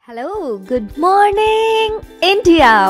Hello, good morning, India.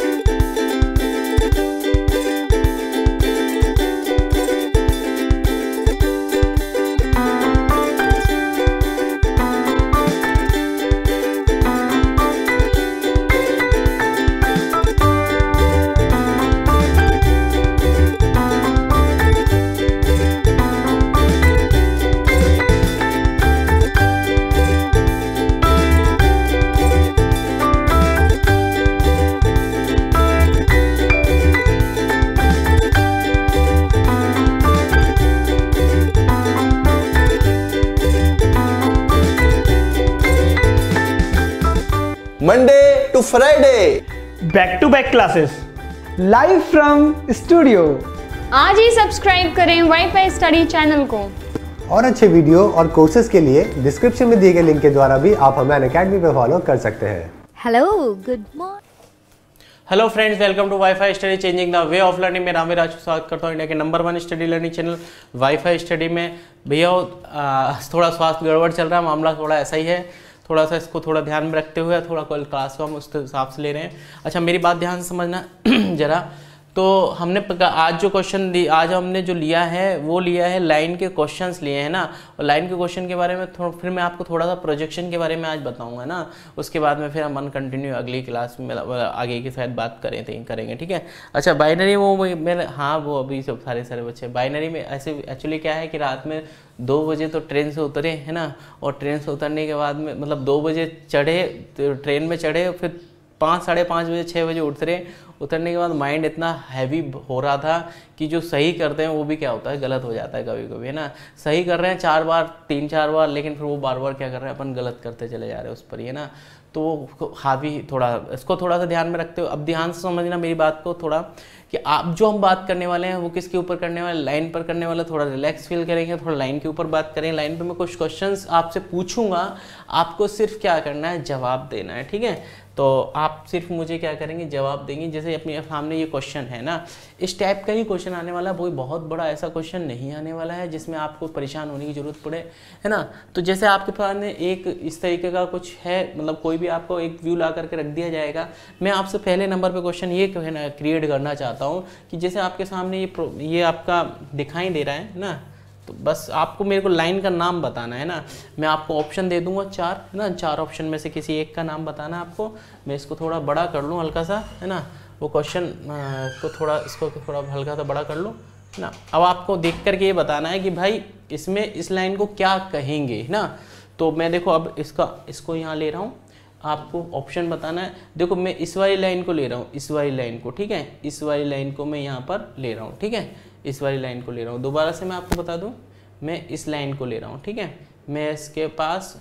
Monday to Friday, back to back classes live from studio. आज ही subscribe करें WiFi study channel को। और अच्छे वीडियो और कोर्सेज के लिए डिस्क्रिप्शन में दिए गए लिंक के द्वारा भी आप हमें अनअकैडमी पे फॉलो कर सकते हैं। Hello, good morning. Hello friends, welcome to WiFi study changing the way of learning में रामवीर आज स्वागत करता हूँ इंडिया के number 1 study learning channel WiFi study में। भैया थोड़ा स्वास्थ्य गड़बड़ चल रहा है, मामला थोड़ा ऐसा ही है, थोड़ा सा इसको थोड़ा ध्यान में रखते हुए थोड़ा कोई क्लास को हम उस हिसाब से ले रहे हैं। अच्छा, मेरी बात ध्यान से समझना जरा। तो हमने आज जो क्वेश्चन दी, आज हमने जो लिया है वो लिया है लाइन के क्वेश्चंस लिए हैं ना। और लाइन के क्वेश्चन के बारे में फिर मैं आपको थोड़ा सा प्रोजेक्शन के बारे में आज बताऊंगा ना। उसके बाद में फिर हम कंटिन्यू अगली क्लास में आगे की शायद बात करेंगे, ठीक है। अच्छा, बाइनरी वो मेरे वो अभी सब सारे बच्चे बाइनरी में ऐसे एक्चुअली क्या है कि रात में 2 बजे तो ट्रेन से उतरे है ना, और ट्रेन से उतरने के बाद में मतलब 2 बजे चढ़े, ट्रेन में चढ़े, फिर 5 साढ़े 5 बजे 6 बजे उतरने के बाद माइंड इतना हैवी हो रहा था कि जो सही करते हैं वो भी क्या होता है, गलत हो जाता है कभी कभी, है ना। सही कर रहे हैं 4 बार 3-4 बार, लेकिन फिर वो बार बार क्या कर रहे हैं, अपन गलत करते चले जा रहे हैं उस पर, है ना। तो वो हावी थोड़ा इसको थोड़ा सा ध्यान में रखते हो। अब ध्यान से समझना मेरी बात को थोड़ा, कि आप जो हम बात करने वाले हैं वो किसके ऊपर करने वाले, लाइन पर करने वाले। थोड़ा रिलैक्स फील करेंगे, थोड़ा लाइन के ऊपर बात करेंगे। लाइन पे मैं कुछ क्वेश्चंस आपसे पूछूंगा, आपको सिर्फ क्या करना है, जवाब देना है, ठीक है। तो आप सिर्फ मुझे क्या करेंगे, जवाब देंगे। जैसे अपने सामने ये क्वेश्चन है ना, इस टाइप का ही क्वेश्चन आने वाला है, कोई बहुत बड़ा ऐसा क्वेश्चन नहीं आने वाला है जिसमें आपको परेशान होने की जरूरत पड़े, है ना। तो जैसे आपके पास में एक इस तरीके का कुछ है, मतलब कोई भी आपको एक व्यू ला करके रख दिया जाएगा। मैं आपसे पहले नंबर पे क्वेश्चन ये क्रिएट करना चाहता हूँ कि जैसे आपके सामने ये आपका दिखाई दे रहा है ना, तो बस आपको मेरे को लाइन का नाम बताना है ना। मैं आपको ऑप्शन दे दूंगा 4, है ना। 4 ऑप्शन में से किसी एक का नाम बताना है आपको। मैं इसको थोड़ा बड़ा कर लूँ हल्का सा, है ना, वो क्वेश्चन को थोड़ा इसको थोड़ा हल्का सा बड़ा कर लूँ, है ना। अब आपको देख करके ये बताना है कि भाई इसमें इस लाइन को क्या कहेंगे, है ना। तो मैं देखो अब इसको यहाँ ले रहा हूँ, आपको ऑप्शन बताना है। देखो मैं इस वाली लाइन को ले रहा हूँ, इस वाली लाइन को, ठीक है। इस वाली लाइन को मैं यहाँ पर ले रहा हूँ, ठीक है। इस वाली लाइन को ले रहा हूँ। दोबारा से मैं आपको बता दूँ, मैं इस लाइन को ले रहा हूँ, ठीक है। मैं इसके पास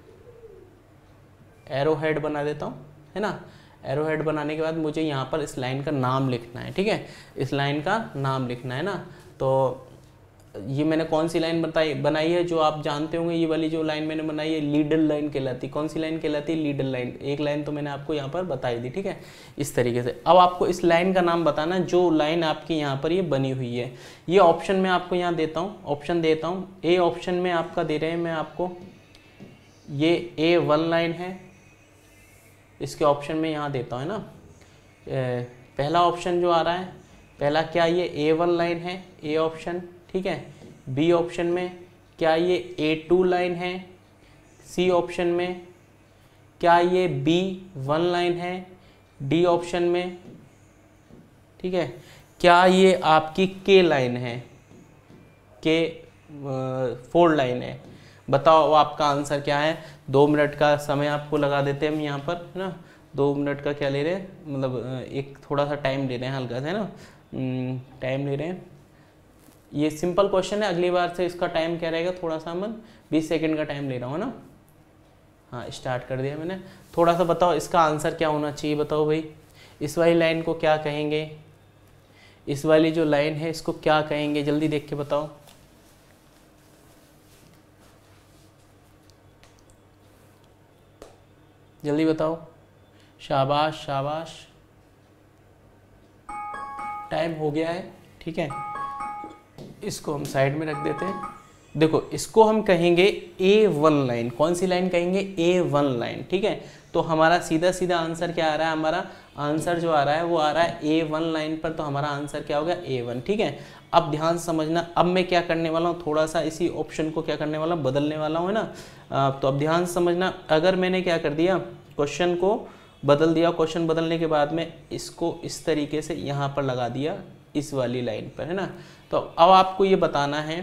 एरो हेड बना देता हूँ, है ना। एरो हेड बनाने के बाद मुझे यहाँ पर इस लाइन का नाम लिखना है, ठीक है। इस लाइन का नाम लिखना है ना। तो ये मैंने कौन सी लाइन बनाई है जो आप जानते होंगे, ये वाली जो लाइन मैंने बनाई है लीडर लाइन कहलाती है। कौन सी लाइन कहलाती है, लीडर लाइन। एक लाइन तो मैंने आपको यहाँ पर बताई दी, ठीक है, इस तरीके से। अब आपको इस लाइन का नाम बताना जो लाइन आपकी यहाँ पर ये बनी हुई है। ये ऑप्शन मैं आपको यहाँ देता हूँ, ऑप्शन देता हूँ। ए ऑप्शन में आपका दे रहे हैं मैं आपको, ये A1 लाइन है, इसके ऑप्शन में यहाँ देता हूँ, है ना। पहला ऑप्शन जो आ रहा है, पहला क्या ये A1 लाइन है, ए ऑप्शन, ठीक है। बी ऑप्शन में क्या ये A2 लाइन है, सी ऑप्शन में क्या ये B1 लाइन है, डी ऑप्शन में, ठीक है, क्या ये आपकी K लाइन है, K4 लाइन है। बताओ आपका आंसर क्या है। 2 मिनट का समय आपको लगा देते हैं हम यहाँ पर, है ना। 2 मिनट का क्या ले रहे हैं, मतलब एक थोड़ा सा टाइम ले रहे हैं हल्का सा, है ना, टाइम ले रहे हैं। ये सिंपल क्वेश्चन है, अगली बार से इसका टाइम क्या रहेगा, थोड़ा सा मैं 20 सेकंड का टाइम ले रहा हूँ ना। हाँ, स्टार्ट कर दिया मैंने। थोड़ा सा बताओ इसका आंसर क्या होना चाहिए, बताओ भाई। इस वाली लाइन को क्या कहेंगे, इस वाली जो लाइन है इसको क्या कहेंगे, जल्दी देख के बताओ। जल्दी बताओ, शाबाश शाबाश, टाइम हो गया है, ठीक है। इसको हम साइड में रख देते हैं। देखो इसको हम कहेंगे A1 लाइन। कौन सी लाइन कहेंगे, A1 लाइन, ठीक है। तो तो हमारा सीधा सीधा आंसर क्या आ रहा है, हमारा आंसर जो आ रहा है वो आ रहा है A1 लाइन पर, तो हमारा आंसर क्या हो गया A1, ठीक है। अब ध्यान समझना, अब मैं क्या करने वाला हूँ, थोड़ा सा इसी ऑप्शन को क्या करने वाला हूँ, बदलने वाला हूँ, है ना। तो अब ध्यान समझना, अगर मैंने क्या कर दिया, क्वेश्चन को बदल दिया, क्वेश्चन बदलने के बाद में इसको इस तरीके से यहाँ पर लगा दिया इस वाली लाइन पर, है ना। तो अब आपको ये बताना है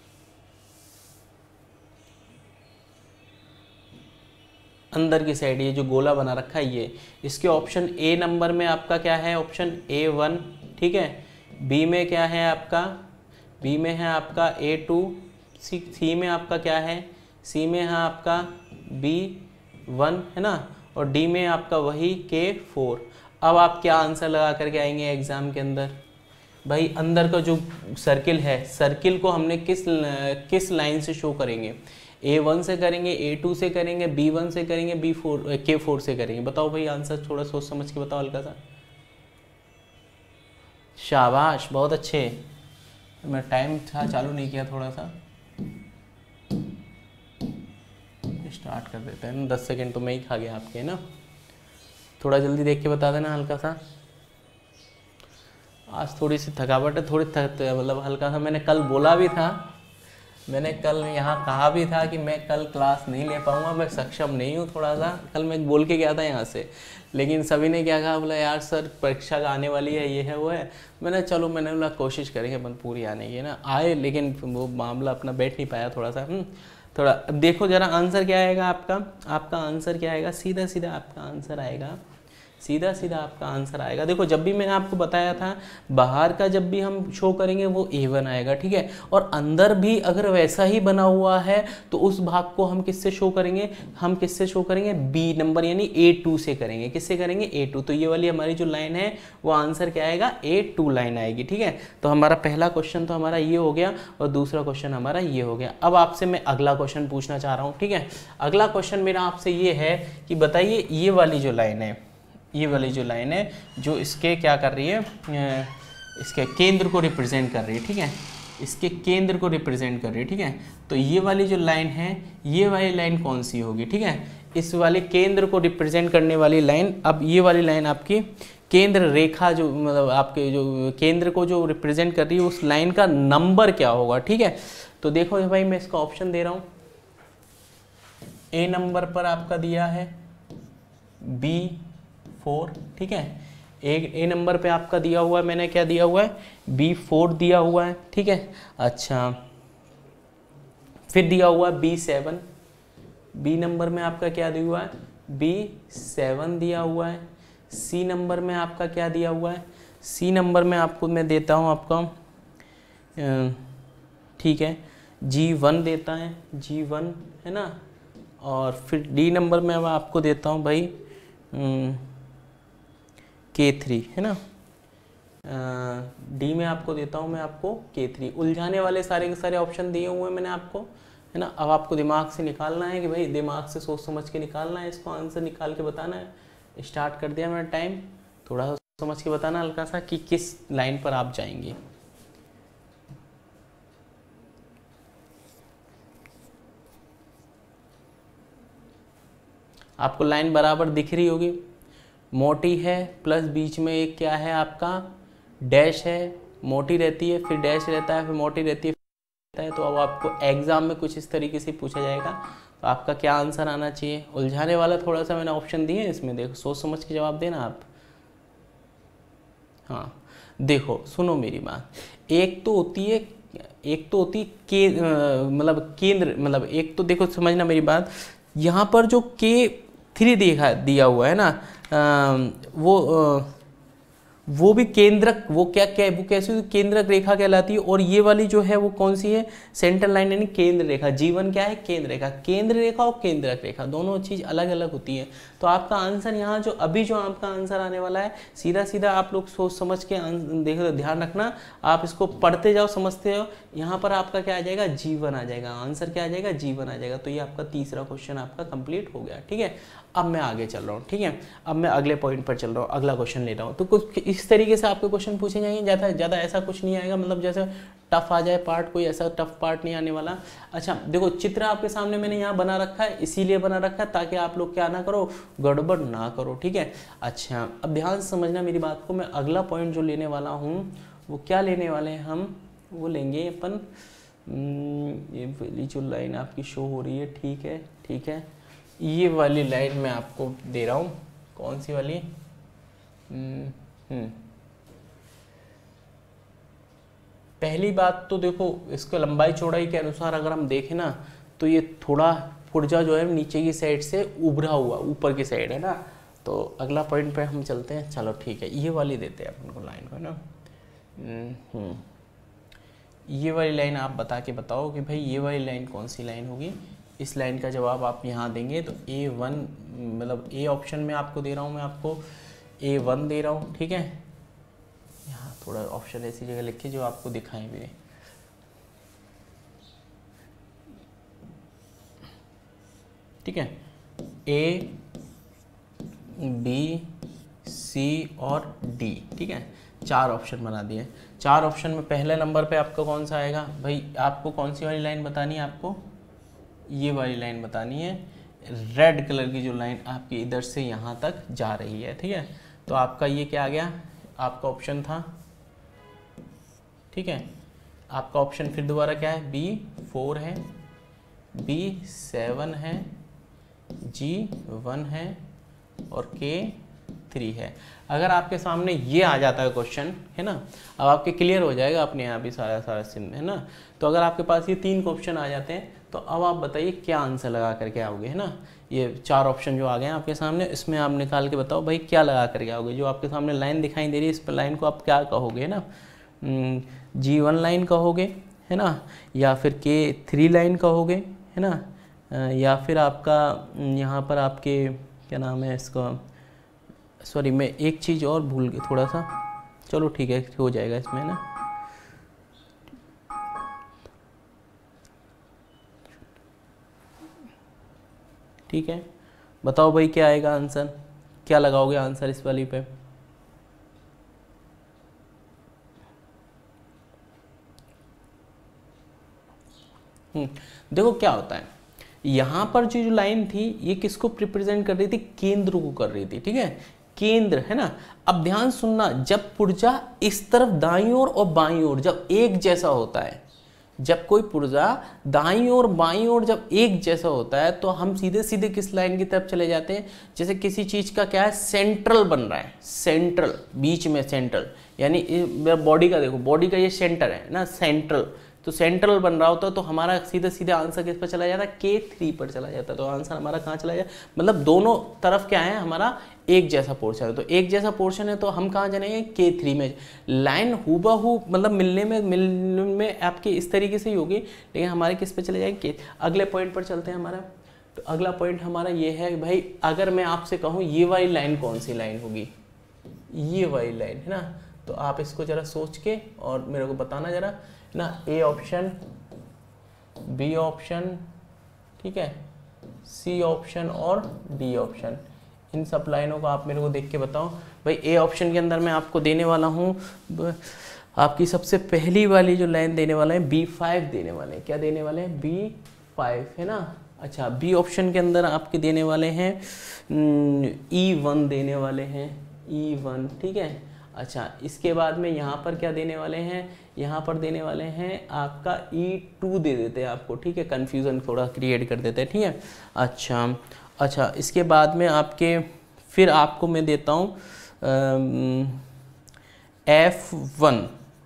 अंदर की साइड ये जो गोला बना रखा है ये, इसके ऑप्शन ए नंबर में आपका क्या है, ऑप्शन A1, ठीक है। बी में क्या है आपका, बी में है आपका A2, सी में आपका क्या है, सी में है आपका B1, है ना, और डी में आपका वही K4। अब आप क्या आंसर लगा करके आएंगे एग्जाम के अंदर, भाई अंदर का जो सर्किल है, सर्किल को हमने किस लाइन से शो करेंगे, A1 से करेंगे, A2 से करेंगे, B1 से करेंगे, K4 से करेंगे। बताओ भाई आंसर, थोड़ा सोच समझ के बताओ हल्का सा। शाबाश, बहुत अच्छे। मैं टाइम था चालू नहीं किया, थोड़ा सा स्टार्ट कर देते हैं ना, 10 सेकेंड तो मैं ही खा गया आपके, ना। थोड़ा जल्दी देख के बता देना हल्का सा। आज थोड़ी सी थकावट है, मतलब हल्का सा। मैंने कल बोला भी था, मैंने कल यहाँ कहा भी था कि मैं कल क्लास नहीं ले पाऊँगा, मैं सक्षम नहीं हूँ थोड़ा सा। कल मैं बोल के गया था यहाँ से, लेकिन सभी ने क्या कहा, बोला यार सर परीक्षा का आने वाली है, ये है वो है। मैंने बोला कोशिश करेंगे अपन पूरी आने की, ना। आए, लेकिन वो मामला अपना बैठ नहीं पाया थोड़ा सा। थोड़ा देखो जरा आंसर क्या आएगा आपका आंसर क्या आएगा, सीधा सीधा आपका आंसर आएगा, सीधा सीधा आपका आंसर आएगा। देखो जब भी मैंने आपको बताया था, बाहर का जब भी हम शो करेंगे वो A1 आएगा, ठीक है। और अंदर भी अगर वैसा ही बना हुआ है तो उस भाग को हम किससे शो करेंगे, हम किससे शो करेंगे, B नंबर यानी A2 से करेंगे। किससे करेंगे, A2। तो ये वाली हमारी जो लाइन है वो आंसर क्या आएगा, A2 लाइन आएगी, ठीक है। तो हमारा पहला क्वेश्चन तो हमारा ये हो गया और दूसरा क्वेश्चन हमारा ये हो गया। अब आपसे मैं अगला क्वेश्चन पूछना चाह रहा हूँ, ठीक है। अगला क्वेश्चन मेरा आपसे ये है कि बताइए ये वाली जो लाइन है, ये वाली जो लाइन है जो इसके क्या कर रही है, इसके केंद्र को रिप्रेजेंट कर रही है, ठीक है। इसके केंद्र को रिप्रेजेंट कर रही है, ठीक है। तो ये वाली जो लाइन है, ये वाली लाइन कौन सी होगी, ठीक है। इस वाले केंद्र को रिप्रेजेंट करने वाली लाइन, अब ये वाली लाइन आपकी केंद्र रेखा जो मतलब आपके जो केंद्र को जो रिप्रेजेंट कर रही है, उस लाइन का नंबर क्या होगा, ठीक है। तो देखो भाई मैं इसका ऑप्शन दे रहा हूँ। ए नंबर पर आपका दिया है B4, ठीक है। ए नंबर पे आपका दिया हुआ है, मैंने क्या दिया हुआ है, B4 दिया हुआ है, ठीक है। अच्छा, फिर दिया हुआ है B7, बी नंबर में आपका क्या दिया हुआ है, B7 दिया हुआ है। सी नंबर में आपका क्या दिया हुआ है, सी नंबर में आपको मैं देता हूँ आपका, ठीक है, G1 देता है, G1 है ना। और फिर डी नंबर में मैं आपको देता हूँ भाई K3, है ना। डी में आपको देता हूँ मैं आपको K3। उलझाने वाले सारे के सारे ऑप्शन दिए हुए हैं मैंने आपको, है ना। अब आपको दिमाग से निकालना है कि भाई दिमाग से सोच समझ के निकालना है, इसको आंसर निकाल के बताना है। स्टार्ट कर दिया मैंने टाइम, थोड़ा सा समझ के बताना हल्का सा कि किस लाइन पर आप जाएंगे। आपको लाइन बराबर दिख रही होगी, मोटी है प्लस बीच में एक क्या है आपका डैश है, मोटी रहती है फिर डैश रहता है फिर मोटी रहती है। तो अब आपको एग्जाम में कुछ इस तरीके से पूछा जाएगा, तो आपका क्या आंसर आना चाहिए। उलझाने वाला थोड़ा सा मैंने ऑप्शन दिए हैं इसमें, देखो सोच समझ के जवाब देना आप। हाँ देखो सुनो मेरी बात, एक तो होती है मतलब केंद्र, मतलब एक तो देखो समझना मेरी बात, यहाँ पर जो K3 दिया हुआ है ना, वो भी केंद्रक, वो कैसी केंद्रक रेखा कहलाती है। और ये वाली जो है वो कौन सी है, सेंट्रल लाइन यानी केंद्र रेखा। G1 क्या है, केंद्र रेखा। केंद्र रेखा और केंद्रक रेखा दोनों चीज अलग अलग होती है। तो आपका आंसर यहाँ जो अभी जो आपका आंसर आने वाला है, सीधा सीधा आप लोग सोच समझ के देखो, ध्यान रखना, आप इसको पढ़ते जाओ समझते जाओ। यहाँ पर आपका क्या आ जाएगा, G1 आ जाएगा, आंसर क्या आ जाएगा, G1 आ जाएगा। तो ये आपका तीसरा क्वेश्चन आपका कंप्लीट हो गया, ठीक है। अब मैं आगे चल रहा हूँ, ठीक है। अब मैं अगले पॉइंट पर चल रहा हूँ, अगला क्वेश्चन ले रहा हूँ। तो कुछ इस तरीके से आपके क्वेश्चन पूछे जाएंगे, ज़्यादा ऐसा कुछ नहीं आएगा, मतलब जैसे टफ आ जाए पार्ट, कोई ऐसा टफ पार्ट नहीं आने वाला। अच्छा देखो चित्र आपके सामने मैंने यहाँ बना रखा है, इसीलिए बना रखा है ताकि आप लोग क्या ना करो, गड़बड़ ना करो, ठीक है। अच्छा अब ध्यान से समझना मेरी बात को, मैं अगला पॉइंट जो लेने वाला हूँ वो क्या लेने वाले हैं हम, वो लेंगे अपन ये वाली जो लाइन आपकी शो हो रही है, ठीक है ठीक है, ये वाली लाइन मैं आपको दे रहा हूँ। कौन सी वाली? पहली बात तो देखो इसको लंबाई चौड़ाई के अनुसार अगर हम देखें ना तो ये थोड़ा पुर्जा जो है नीचे की साइड से उभरा हुआ ऊपर की साइड है ना। तो अगला पॉइंट पे हम चलते हैं, चलो ठीक है, ये वाली देते हैं अपन को लाइन को ना। ये वाली लाइन आप बता के बताओ कि भाई ये वाली लाइन कौन सी लाइन होगी। इस लाइन का जवाब आप यहाँ देंगे तो A1 मतलब ए ऑप्शन में आपको दे रहा हूँ, मैं आपको A1 दे रहा हूँ, ठीक है। यहाँ थोड़ा ऑप्शन ऐसी जगह लिखिए जो आपको दिखाएं भी नहीं। ठीक है, A, B, C और D, ठीक है, 4 ऑप्शन बना दिए। 4 ऑप्शन में पहले नंबर पे आपका कौन सा आएगा भाई, आपको कौन सी वाली लाइन बतानी है, आपको ये वाली लाइन बतानी है, रेड कलर की जो लाइन आपकी इधर से यहाँ तक जा रही है, ठीक है। तो आपका ये क्या आ गया, आपका ऑप्शन था, ठीक है। आपका ऑप्शन फिर दोबारा क्या है, B4 है, B7 है, G1 है और K3 है। अगर आपके सामने ये आ जाता है क्वेश्चन, है ना, अब आपके क्लियर हो जाएगा अपने यहाँ भी सारा सिम, है ना। तो अगर आपके पास ये 3 क्वेश्चन आ जाते हैं तो अब आप बताइए क्या आंसर लगा करके आओगे, है ना। ये 4 ऑप्शन जो आ गए हैं आपके सामने, इसमें आप निकाल के बताओ भाई क्या लगा करके आओगे। जो आपके सामने लाइन दिखाई दे रही है इस पर लाइन को आप क्या कहोगे, है ना, G1 लाइन कहोगे, है ना, या फिर K3 लाइन कहोगे, है ना, या फिर आपका यहाँ पर आपके क्या नाम है इसका, सॉरी मैं एक चीज़ और भूल गया थोड़ा सा, चलो ठीक है हो जाएगा इसमें ना। ठीक है, बताओ भाई क्या आएगा आंसर, क्या लगाओगे आंसर इस वाली पे। देखो क्या होता है, यहाँ पर जो लाइन थी ये किसको रिप्रेजेंट कर रही थी, केंद्र को कर रही थी, ठीक है, केंद्र, है ना। अब ध्यान सुनना, जब पुर्जा इस तरफ दाईं ओर और बाईं ओर जब एक जैसा होता है, जब कोई पुर्जा दाईं ओर बाईं ओर जब एक जैसा होता है तो हम सीधे सीधे किस लाइन की तरफ चले जाते हैं। जैसे किसी चीज का क्या है, सेंट्रल बन रहा है, सेंट्रल बीच में सेंट्रल, यानी बॉडी का देखो, बॉडी का ये सेंटर है ना, सेंट्रल, तो सेंट्रल बन रहा होता तो हमारा सीधा सीधा आंसर किस पर चला जाता है, K3 पर चला जाता। तो आंसर हमारा कहाँ चला जाए, मतलब दोनों तरफ क्या है हमारा एक जैसा पोर्शन है, तो एक जैसा पोर्शन है तो हम कहाँ जाएंगे, K3 में। लाइन हूबहू मतलब मिलने में आपके इस तरीके से ही होगी, लेकिन हमारे किस पे चले जाएंगे, अगले पॉइंट पर चलते हैं हमारा। तो अगला पॉइंट हमारा ये है भाई, अगर मैं आपसे कहूँ ये वाली लाइन कौन सी लाइन होगी, ये वाली लाइन, है ना। तो आप इसको जरा सोच के और मेरे को बताना जरा ना, A ऑप्शन, B ऑप्शन, ठीक है, C ऑप्शन और D ऑप्शन, इन सब लाइनों को आप मेरे को देख के बताओ भाई। A ऑप्शन के अंदर मैं आपको देने वाला हूँ, आपकी सबसे पहली वाली जो लाइन देने वाला है B5 देने वाले हैं, क्या देने वाले हैं, B5, है ना। अच्छा B ऑप्शन के अंदर आपके देने वाले हैं E1 देने वाले हैं, E1, ठीक है। अच्छा इसके बाद में यहाँ पर क्या देने वाले हैं, यहाँ पर देने वाले हैं आपका E2 दे देते हैं आपको, ठीक है, कन्फ्यूज़न थोड़ा क्रिएट कर देते हैं, ठीक है। अच्छा इसके बाद में आपके फिर आपको मैं देता हूँ F1।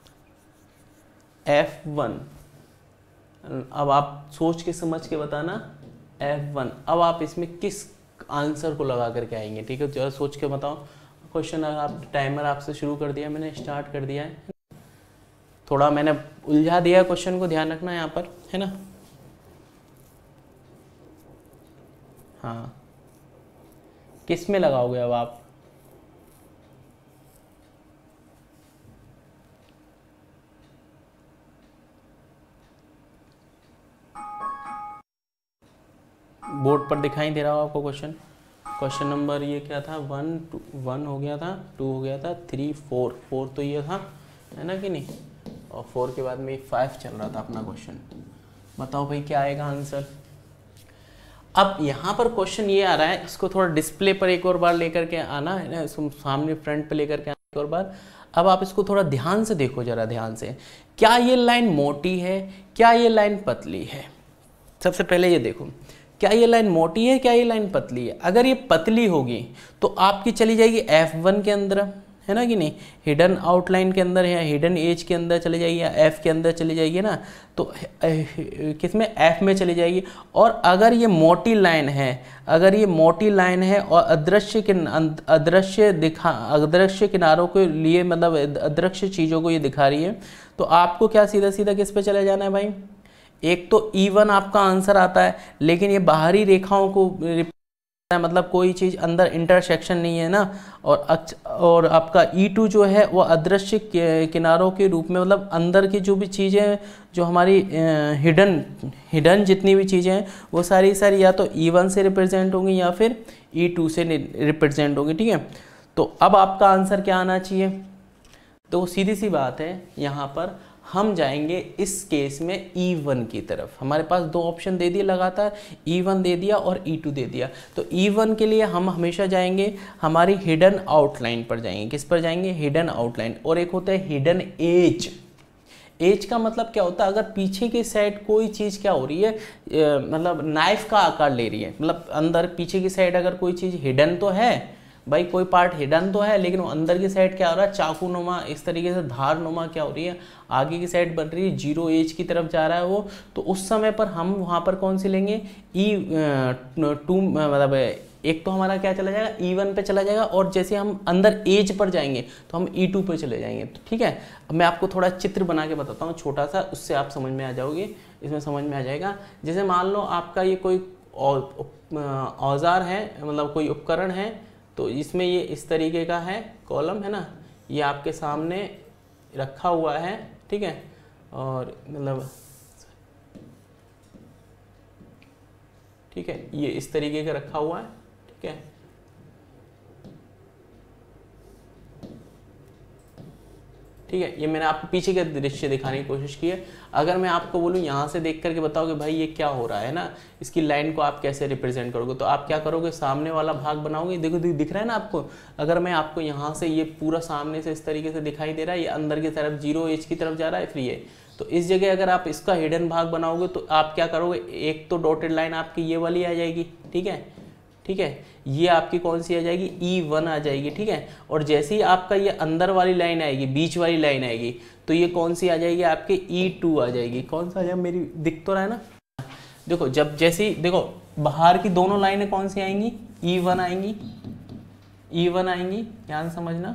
अब आप सोच के समझ के बताना F1। अब आप इसमें किस आंसर को लगा करके आएंगे, ठीक है, जरा सोच के बताओ। क्वेश्चन आप टाइमर आपसे शुरू कर दिया, मैंने स्टार्ट कर दिया है, थोड़ा मैंने उलझा दिया क्वेश्चन को, ध्यान रखना यहाँ पर, है ना। हाँ किस में लगाओगे अब आप, बोर्ड पर दिखाई दे रहा हो आपको क्वेश्चन। क्वेश्चन नंबर ये क्या था, 1 हो गया था, 2 हो गया था, 3 4 तो ये था, है ना कि नहीं। और 4 के बाद में 5 चल रहा था अपना क्वेश्चन। बताओ भाई क्या आएगा आंसर। अब यहाँ पर क्वेश्चन ये आ रहा है, इसको थोड़ा डिस्प्ले पर एक और बार लेकर के आना है ना, इसको सामने फ्रंट पे लेकर के आना एक और बार। अब आप इसको थोड़ा ध्यान से देखो, जरा ध्यान से, क्या ये लाइन मोटी है, क्या ये लाइन पतली है। सबसे पहले ये देखो, क्या ये लाइन मोटी है, क्या ये लाइन पतली है। अगर ये पतली होगी तो आपकी चली जाएगी F1 के अंदर, है ना कि नहीं, हिडन आउटलाइन के अंदर या हिडन एज के अंदर चली जाएगी, या F के अंदर चली जाएगी ना, तो किसमें, F में चली जाएगी। और अगर ये मोटी लाइन है, अगर ये मोटी लाइन है और अदृश्य किनारों के लिए, मतलब अदृश्य चीज़ों को ये दिखा रही है, तो आपको क्या सीधा सीधा किस पे चले जाना है भाई। एक तो E1 आपका आंसर आता है, लेकिन ये बाहरी रेखाओं को, मतलब कोई चीज़ अंदर इंटरसेक्शन नहीं है ना, और आपका E2 जो है वो अदृश्य किनारों के रूप में, मतलब अंदर की जो भी चीज़ें, जो हमारी हिडन जितनी भी चीज़ें हैं वो सारी या तो E1 से रिप्रेजेंट होंगी या फिर E2 से रिप्रेजेंट होंगी। ठीक है, तो अब आपका आंसर क्या आना चाहिए। तो सीधी सी बात है, यहाँ पर हम जाएंगे इस केस में E1 की तरफ। हमारे पास 2 ऑप्शन दे दिए लगातार, E1 दे दिया और E2 दे दिया। तो E1 के लिए हम हमेशा जाएंगे हमारी हिडन आउटलाइन पर जाएंगे। किस पर जाएंगे, हिडन आउटलाइन। और एक होता है हिडन एज। एज का मतलब क्या होता है, अगर पीछे की साइड कोई चीज़ क्या हो रही है, मतलब नाइफ का आकार ले रही है, मतलब अंदर पीछे की साइड अगर कोई चीज़ हिडन तो है भाई, कोई पार्ट हिडन तो है, लेकिन वो अंदर की साइड क्या हो रहा है, चाकू नुमा, इस तरीके से धार नुमा क्या हो रही है, आगे की साइड बन रही है, 0 एज की तरफ जा रहा है वो। तो उस समय पर हम वहाँ पर कौन सी लेंगे, E2, मतलब एक तो हमारा क्या चला जाएगा, E1 पे चला जाएगा, और जैसे हम अंदर एज पर जाएंगे तो हम E2 पे चले जाएंगे। तो ठीक है, अब मैं आपको थोड़ा चित्र बना के बताता हूँ छोटा सा, उससे आप समझ में आ जाओगे, इसमें समझ में आ जाएगा। जैसे मान लो आपका ये कोई औजार है, मतलब कोई उपकरण है, तो इसमें ये इस तरीके का है कॉलम, है ना, ये आपके सामने रखा हुआ है। ठीक है, और मतलब ठीक है, ये इस तरीके का रखा हुआ है। ठीक है, ठीक है, ये मैंने आपको पीछे का दृश्य दिखाने की कोशिश की है। अगर मैं आपको बोलूँ यहाँ से देख करके बताओ कि भाई ये क्या हो रहा है ना, इसकी लाइन को आप कैसे रिप्रेजेंट करोगे, तो आप क्या करोगे, सामने वाला भाग बनाओगे। देखो दिख रहा है ना आपको, अगर मैं आपको यहाँ से, ये पूरा सामने से इस तरीके से दिखाई दे रहा है, ये अंदर की तरफ 0 एज की तरफ जा रहा है, फ्री है। तो इस जगह अगर आप इसका हिडन भाग बनाओगे तो आप क्या करोगे, एक तो डॉटेड लाइन आपकी ये वाली आ जाएगी। ठीक है, ठीक है, ये आपकी कौन सी आ जाएगी, E1 आ जाएगी। ठीक है, और जैसे ही आपका ये अंदर वाली लाइन आएगी, बीच वाली लाइन आएगी, तो ये कौन सी आ जाएगी, आपके E2 आ जाएगी। कौन सा आ जाएगा, मेरी दिख तो रहा है ना, देखो जब जैसी, देखो बाहर की दोनों लाइनें कौन सी आएंगी, E1 आएंगी, E1 आएंगी, ध्यान समझना,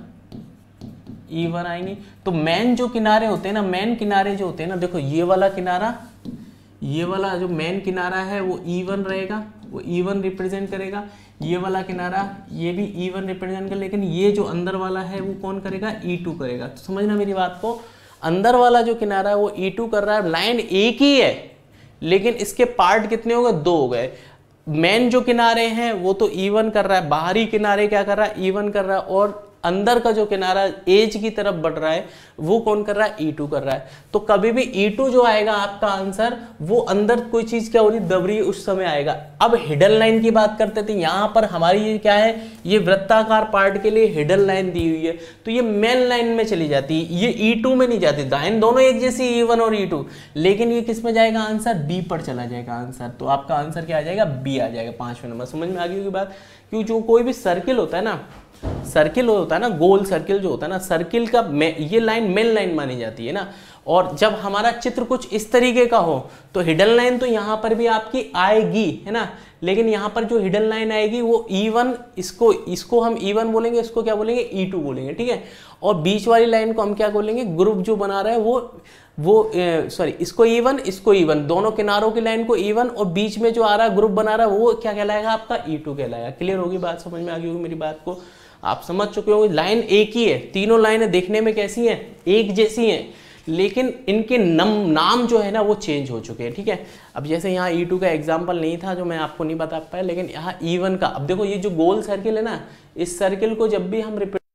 E1 आएंगी। तो मेन जो किनारे होते हैं ना, मेन किनारे जो होते हैं ना, देखो ये वाला किनारा, ये वाला जो मेन किनारा है वो E1 रहेगा, वो E1 रिप्रेजेंट करेगा। ये वाला किनारा, ये भी E1 रिप्रेजेंट करेगा, लेकिन ये जो अंदर वाला है वो कौन करेगा, E2 करेगा। तो समझना मेरी बात को, अंदर वाला जो किनारा है वो E2 कर रहा है, लाइन एक ही है, लेकिन इसके पार्ट कितने हो गए, 2 हो गए। मेन जो किनारे हैं वो तो E1 कर रहा है, बाहरी किनारे क्या कर रहा है, E1 कर रहा है, और अंदर का जो किनारा एज की तरफ बढ़ रहा है वो कौन कर रहा है, E2 कर रहा है। तो कभी भी E2 जो आएगा आपका आंसर, वो अंदर कोई चीज क्या हो रही, दब रही है, उस समय आएगा। अब हिडन लाइन की बात करते थे, यहां पर हमारी ये क्या है, ये वृत्ताकार पार्ट के लिए हिडन लाइन दी हुई है, तो ये मेन लाइन में चली जाती है, ये E2 में नहीं जाती। लाइन दोनों एक जैसी, E1 और E2, लेकिन ये किस में जाएगा आंसर, B पर चला जाएगा आंसर। तो आपका आंसर क्या आ जाएगा, B आ जाएगा, 5वें नंबर। समझ में आ गई होगी बात, क्यों, जो कोई भी सर्किल होता है ना, सर्किल होता है ना, गोल सर्किल जो होता है ना, सर्किल का ये लाइन मेन लाइन मानी जाती है ना। और जब हमारा चित्र कुछ इस तरीके का हो तो हिडन लाइन तो यहाँ पर भी आपकी आएगी, है ना, लेकिन यहाँ पर जो हिडन लाइन आएगी वो E1, इसको हम E1 बोलेंगे, इसको क्या बोलेंगे, E2 बोलेंगे। ठीक है, और बीच वाली लाइन को हम क्या बोलेंगे, ग्रुप जो बना रहा है वो सॉरी, इसको E1, इसको E1, दोनों किनारों की लाइन को E1, और बीच में जो आ रहा है ग्रुप बना रहा है वो क्या कहलाएगा, आपका E2 कहलाएगा। क्लियर होगी बात, समझ में आ गई होगी मेरी बात को, आप समझ चुके होंगे। लाइन एक ही है, तीनों लाइनें देखने में कैसी हैं, एक जैसी हैं, लेकिन इनके नाम जो है ना वो चेंज हो चुके हैं। ठीक है, अब जैसे यहाँ E2 का एग्जांपल नहीं था जो मैं आपको नहीं बता पाया, लेकिन यहाँ E1 का, अब देखो ये जो गोल सर्किल है ना, इस सर्किल को जब भी हम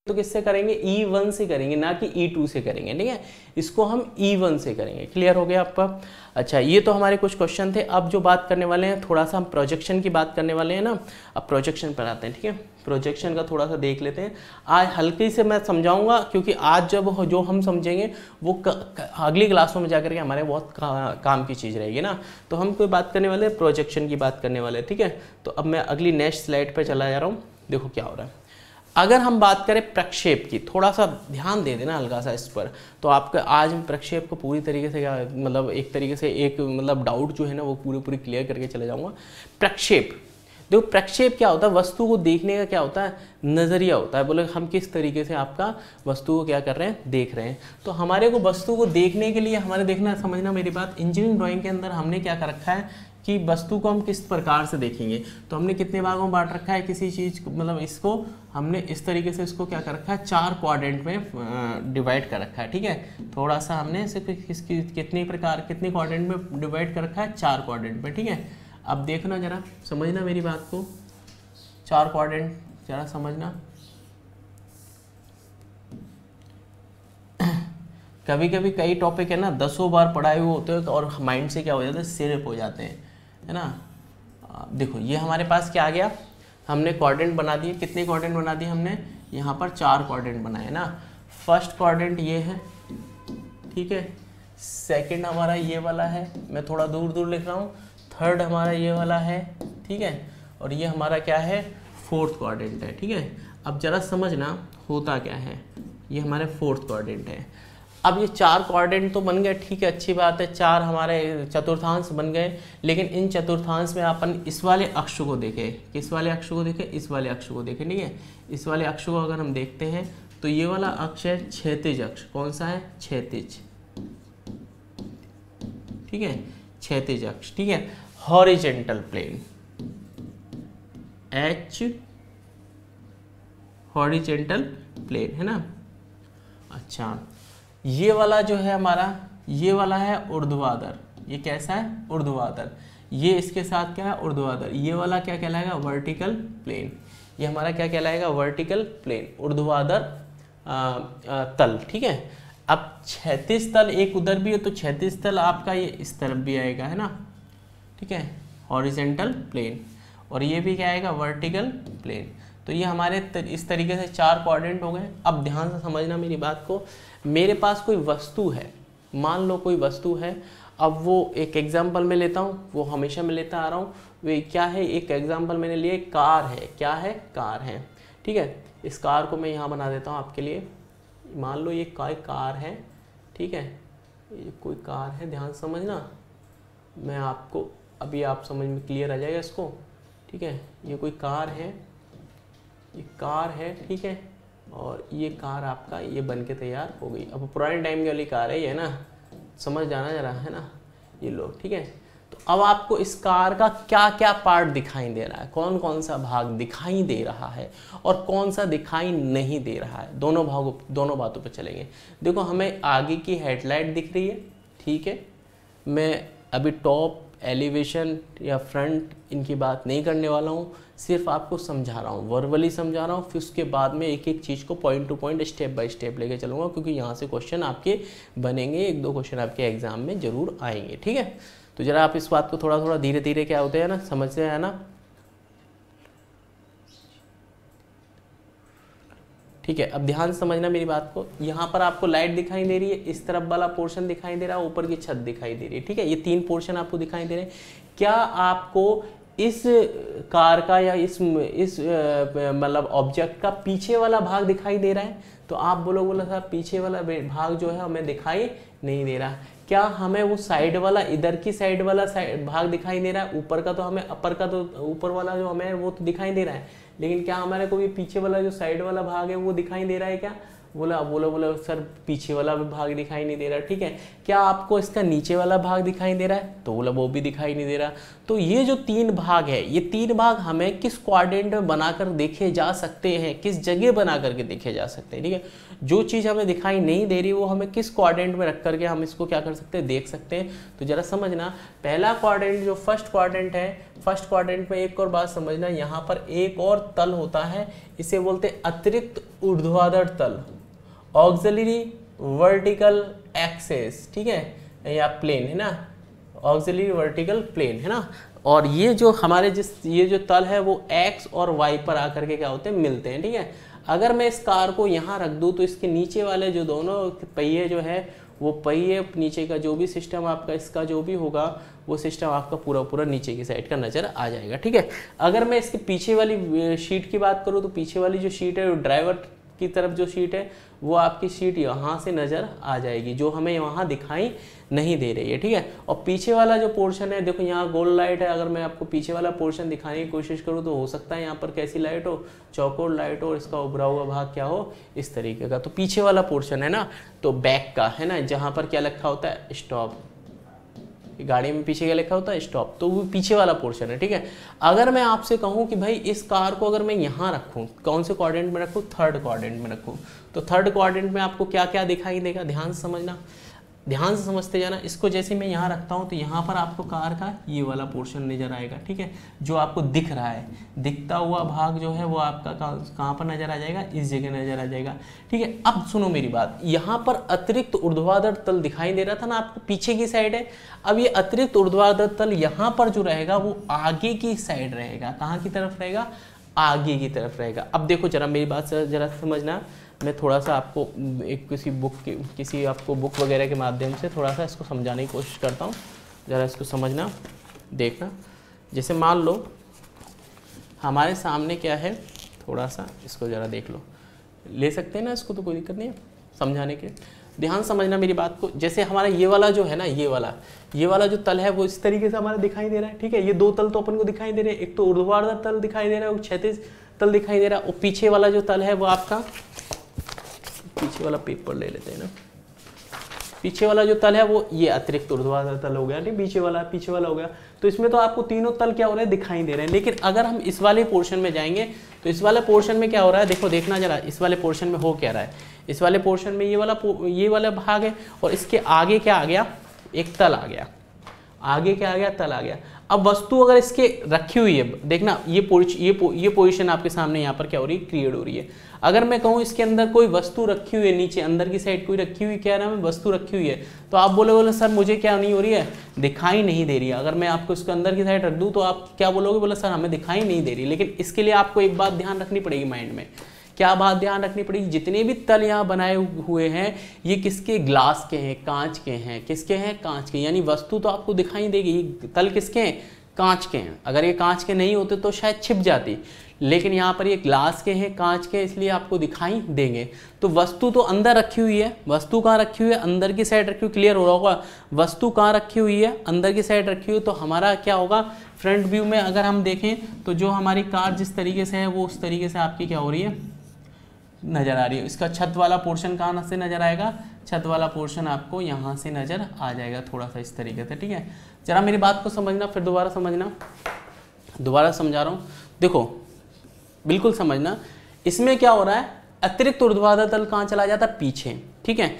तो किससे करेंगे, E1 से करेंगे, ना कि E2 से करेंगे, ठीक है। इसको हम E1 से करेंगे। क्लियर हो गया आपका। अच्छा, ये तो हमारे कुछ क्वेश्चन थे। अब जो बात करने वाले हैं, थोड़ा सा हम प्रोजेक्शन की बात करने वाले हैं ना। अब प्रोजेक्शन पर आते हैं, ठीक है। प्रोजेक्शन का थोड़ा सा देख लेते हैं। आज हल्की से मैं समझाऊंगा, क्योंकि आज जब जो हम समझेंगे वो अगली क्लासों में जाकर के हमारे बहुत काम की चीज़ रहेगी ना। तो हम कोई बात करने वाले, प्रोजेक्शन की बात करने वाले, ठीक है। तो अब मैं अगली नेक्स्ट स्लाइड पर चला जा रहा हूँ। देखो क्या हो रहा है। अगर हम बात करें प्रक्षेप की, थोड़ा सा ध्यान दे देना हल्का सा इस पर, तो आपका आज हम प्रक्षेप को पूरी तरीके से क्या मतलब एक तरीके से एक मतलब डाउट जो है ना वो पूरी क्लियर करके चले जाऊंगा। प्रक्षेप, देखो प्रक्षेप क्या होता है, वस्तु को देखने का क्या होता है, नज़रिया होता है। बोले हम किस तरीके से आपका वस्तु को क्या कर रहे हैं, देख रहे हैं। तो हमारे को वस्तु को देखने के लिए हमारे देखना समझना मेरी बात, इंजीनियरिंग ड्राइंग के अंदर हमने क्या कर रखा है कि वस्तु को हम किस प्रकार से देखेंगे। तो हमने कितने भागों में बांट रखा है किसी चीज़ को, मतलब इसको हमने इस तरीके से इसको क्या कर रखा है, 4 क्वाड्रेंट में डिवाइड कर रखा है, ठीक है। थोड़ा सा हमने इसे कितने क्वाड्रेंट में डिवाइड कर रखा है, 4 क्वाड्रेंट में, ठीक है। अब देखना जरा, समझना मेरी बात को, 4 क्वाड्रेंट जरा समझना। कभी कभी कई टॉपिक है ना 10 बार पढ़ाए हुए होते हैं और माइंड से क्या हो जाता है, सिरप हो जाते हैं, है ना। देखो ये हमारे पास क्या आ गया, हमने क्वाड्रेंट बना दिए। कितने क्वाड्रेंट बना दिए हमने, यहाँ पर 4 क्वाड्रेंट बनाए ना। फर्स्ट क्वाड्रेंट ये है, ठीक है। सेकंड हमारा ये वाला है, मैं थोड़ा दूर दूर लिख रहा हूँ। थर्ड हमारा ये वाला है, ठीक है। और ये हमारा क्या है, फोर्थ क्वाड्रेंट है, ठीक है। अब जरा समझना होता क्या है, ये हमारे फोर्थ क्वाड्रेंट है। अब ये 4 क्वाड्रेंट तो बन गए, ठीक है, अच्छी बात है। 4 हमारे चतुर्थांश बन गए, लेकिन इन चतुर्थांश में अपन इस वाले अक्ष को देखें, किस वाले अक्ष को देखें, इस वाले अक्ष को देखें, ठीक है। इस वाले अक्ष को अगर हम देखते हैं तो ये वाला अक्ष है क्षैतिज अक्ष। कौन सा है, क्षैतिज, ठीक है, क्षैतिज अक्ष, ठीक है। Horizontal plane, H horizontal plane, है ना। अच्छा, ये वाला जो है हमारा, ये वाला है ऊर्ध्वाधर। ये कैसा है, ऊर्ध्वाधर। ये इसके साथ क्या है, ऊर्ध्वाधर। ये वाला क्या कहलाएगा, वर्टिकल प्लेन। ये हमारा क्या कहलाएगा, वर्टिकल प्लेन, ऊर्ध्वाधर तल, ठीक है। अब क्षैतिज तल एक उधर भी है, तो क्षैतिज तल आपका ये इस तरफ भी आएगा, है ना, ठीक है, हॉरिजेंटल प्लेन। और ये भी क्या आएगा, वर्टिकल प्लेन। तो ये हमारे इस तरीके से 4 क्वाड्रेंट हो गए। अब ध्यान से समझना मेरी बात को, मेरे पास कोई वस्तु है, मान लो कोई वस्तु है। अब वो एक एग्जांपल में लेता हूँ, वो हमेशा मैं लेता आ रहा हूँ। वे क्या है, एक एग्जांपल मैंने लिए, कार है। क्या है, कार है, ठीक है। इस कार को मैं यहाँ बना देता हूँ आपके लिए। मान लो ये कार है, ठीक है, ये कोई कार है, ध्यान समझना। मैं आपको अभी आप समझ में क्लियर आ जाएगा इसको, ठीक है। ये कोई कार है, ये कार है, ठीक है। और ये कार आपका ये बन के तैयार हो गई। अब पुराने टाइम की वाली कार है ये, है ना, समझ जाना जरा, है ना, ये लो, ठीक है। तो अब आपको इस कार का क्या क्या पार्ट दिखाई दे रहा है, कौन कौन सा भाग दिखाई दे रहा है और कौन सा दिखाई नहीं दे रहा है, दोनों बातों पर चलेंगे। देखो हमें आगे की हेडलाइट दिख रही है, ठीक है। मैं अभी टॉप, एलिवेशन या फ्रंट इनकी बात नहीं करने वाला हूँ, सिर्फ आपको समझा रहा हूँ, वर्बली समझा रहा हूँ। फिर उसके बाद में एक एक चीज़ को point to point, step by step लेके चलूँगा, क्योंकि यहाँ से क्वेश्चन आपके बनेंगे, 1-2 क्वेश्चन आपके एग्जाम में जरूर आएंगे, ठीक है। तो जरा आप इस बात को थोड़ा थोड़ा धीरे धीरे क्या होते हैं ना, समझते हैं ना, ठीक है। अब ध्यान से समझना मेरी बात को। यहाँ पर आपको लाइट दिखाई दे रही है, इस तरफ वाला पोर्शन दिखाई दे रहा है, ऊपर की छत दिखाई दे रही है, ठीक है। ये 3 पोर्शन आपको दिखाई दे रहे हैं। क्या आपको इस कार का या इस मतलब ऑब्जेक्ट का पीछे वाला भाग दिखाई दे रहा है? तो आप बोला साहब पीछे वाला भाग जो है हमें दिखाई नहीं दे रहा। क्या हमें वो साइड वाला, इधर की साइड वाला भाग दिखाई दे रहा है? ऊपर का तो हमें, अपर का तो ऊपर वाला जो हमें वो तो दिखाई दे रहा है, लेकिन क्या हमारे को ये पीछे वाला जो साइड वाला भाग है वो दिखाई दे रहा है क्या? बोला सर पीछे वाला भी भाग दिखाई नहीं दे रहा, ठीक है। क्या आपको इसका नीचे वाला भाग दिखाई दे रहा है? तो बोला वो भी दिखाई नहीं दे रहा। तो ये जो 3 भाग है, ये 3 भाग हमें किस क्वाड्रेंट में बनाकर देखे जा सकते हैं, किस जगह बना करके देखे जा सकते हैं, ठीक है। जो चीज़ हमें दिखाई नहीं दे रही वो हमें किस क्वाड्रेंट में रख करके हम इसको क्या कर सकते हैं, देख सकते हैं। तो जरा समझना, पहला क्वाड्रेंट जो फर्स्ट क्वाड्रेंट है, फर्स्ट क्वाड्रेंट में एक और बात समझना, यहाँ पर एक और तल होता है, इसे बोलते हैं अतिरिक्त ऊर्ध्वाधर तल, ऑक्सिलरी वर्टिकल एक्सेस, ठीक है, या प्लेन है ना, ऑक्सिलरी वर्टिकल प्लेन है ना। और ये जो हमारे ये जो तल है वो एक्स और वाई पर आकर के क्या होते हैं, मिलते हैं, ठीक है। अगर मैं इस कार को यहाँ रख दूँ तो इसके नीचे वाले जो दोनों पहिए जो है वो पहिए नीचे का जो भी सिस्टम आपका इसका जो भी होगा वो सिस्टम आपका पूरा पूरा नीचे की साइड का नज़र आ जाएगा, ठीक है। अगर मैं इसके पीछे वाली शीट की बात करूँ तो पीछे वाली जो शीट है, ड्राइवर की तरफ जो शीट है वो आपकी शीट यहाँ से नज़र आ जाएगी, जो हमें वहाँ दिखाई नहीं दे रही है, ठीक है। और पीछे वाला जो पोर्शन है, देखो यहाँ गोल लाइट है, अगर मैं आपको पीछे वाला पोर्शन दिखाने की कोशिश करूँ तो हो सकता है यहाँ पर कैसी लाइट हो, चौकोर लाइट हो और इसका उभरा हुआ भाग क्या हो, इस तरीके का। तो पीछे वाला पोर्शन है ना, तो बैक का है ना, जहाँ पर क्या लिखा होता है, स्टॉप, गाड़ी में पीछे क्या लिखा होता है, स्टॉप, तो वो पीछे वाला पोर्शन है, ठीक है। अगर मैं आपसे कहूँ कि भाई इस कार को अगर मैं यहाँ रखूँ, कौन से क्वाड्रेंट में रखूँ, थर्ड क्वाड्रेंट में रखूँ, तो थर्ड क्वाड्रेंट में आपको क्या क्या दिखाई देगा, ध्यान से समझना, ध्यान से समझते जाना। इसको जैसे मैं यहाँ रखता हूँ तो यहाँ पर आपको कार का ये वाला पोर्शन नज़र आएगा, ठीक है, जो आपको दिख रहा है, दिखता हुआ भाग जो है वो आपका कहाँ पर नज़र आ जाएगा, इस जगह नज़र आ जाएगा, ठीक है। अब सुनो मेरी बात, यहाँ पर अतिरिक्त ऊर्ध्वाधर तल दिखाई दे रहा था ना आपको, पीछे की साइड है। अब ये अतिरिक्त ऊर्ध्वाधर तल यहाँ पर जो रहेगा वो आगे की साइड रहेगा, कहाँ की तरफ रहेगा, आगे की तरफ रहेगा। अब देखो जरा मेरी बात जरा समझना, मैं थोड़ा सा आपको एक किसी आपको बुक वगैरह के माध्यम से थोड़ा सा इसको समझाने की कोशिश करता हूँ, ज़रा इसको समझना, देखना। जैसे मान लो हमारे सामने क्या है, थोड़ा सा इसको ज़रा देख लो, ले सकते हैं ना इसको, तो कोई दिक्कत नहीं है समझाने के। ध्यान समझना मेरी बात को। जैसे हमारा ये वाला जो है ना, ये वाला जो तल है वो इस तरीके से हमारा दिखाई दे रहा है, ठीक है। ये दो तल तो अपन को दिखाई दे रहे हैं, एक तो ऊर्ध्वाधर तल दिखाई दे रहा है, एक क्षैतिज तल दिखाई दे रहा है। और पीछे वाला जो तल है वो आपका, पीछे वाला पेपर ले लेते हैं ना, पीछे वाला जो तल है वो ये अतिरिक्त ऊर्ध्वाधर तल हो गया, नहीं पीछे वाला हो गया। तो इसमें तो आपको तीनों तल क्या हो रहे हैं, दिखाई दे रहे हैं। लेकिन अगर हम इस वाले पोर्शन में जाएंगे तो इस वाले पोर्शन में क्या हो रहा है, देखो देखना जरा, इस वाले पोर्शन में हो क्या रहा है, इस वाले पोर्शन में ये वाला भाग है और इसके आगे क्या आ गया, एक तल आ गया, आगे क्या आ गया, तल आ गया। अब वस्तु अगर इसके रखी हुई है, देखना ये पोजीशन आपके सामने यहाँ पर क्या हो रही है, क्रिएट हो रही है। अगर मैं कहूँ इसके अंदर कोई वस्तु रखी हुई है, नीचे अंदर की साइड कोई रखी हुई, क्या नाम है, वस्तु रखी हुई है, तो आप बोले सर मुझे क्या नहीं हो रही है, दिखाई नहीं दे रही है। अगर मैं आपको इसको अंदर की साइड रख दूँ तो आप क्या बोलोगे, बोले सर हमें दिखाई नहीं दे रही। लेकिन इसके लिए आपको एक बात ध्यान रखनी पड़ेगी माइंड में, क्या बात ध्यान रखनी पड़ेगी, जितने भी तल यहाँ बनाए हुए हैं ये किसके, ग्लास के हैं, कांच के हैं, किसके हैं, कांच के, यानी वस्तु तो आपको दिखाई देगी। तल किसके हैं, कांच के हैं। अगर ये कांच के नहीं होते तो शायद छिप जाती, लेकिन यहाँ पर ये ग्लास के हैं, कांच के, इसलिए आपको दिखाई देंगे। तो वस्तु तो अंदर रखी हुई है, वस्तु कहाँ रखी हुई है, अंदर की साइड रखी हुई, क्लियर हो रहा होगा, वस्तु कहाँ रखी हुई है, अंदर की साइड रखी हुई। तो हमारा क्या होगा, फ्रंट व्यू में अगर हम देखें तो जो हमारी कार जिस तरीके से है वो उस तरीके से आपकी क्या हो रही है, नज़र आ रही है। इसका छत वाला पोर्शन कहाँ से नज़र आएगा, छत वाला पोर्शन आपको यहाँ से नज़र आ जाएगा, थोड़ा सा इस तरीके से, ठीक है। जरा मेरी बात को समझना, फिर दोबारा समझना, दोबारा समझा रहा हूँ, देखो बिल्कुल समझना। इसमें क्या हो रहा है, अतिरिक्त ऊर्ध्वाधर तल कहाँ चला जाता है, पीछे, ठीक है।